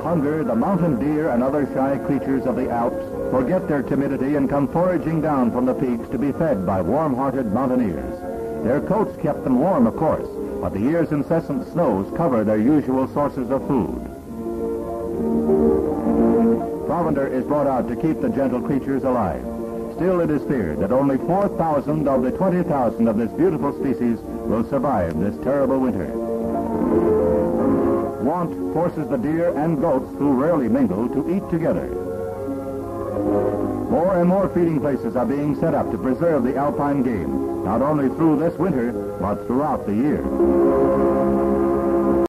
hunger, the mountain deer and other shy creatures of the Alps forget their timidity and come foraging down from the peaks to be fed by warm-hearted mountaineers. Their coats kept them warm, of course, but the year's incessant snows cover their usual sources of food. Provender is brought out to keep the gentle creatures alive. Still, it is feared that only 4,000 of the 20,000 of this beautiful species will survive this terrible winter. Want forces the deer and goats, who rarely mingle, to eat together. More and more feeding places are being set up to preserve the alpine game, not only through this winter, but throughout the year.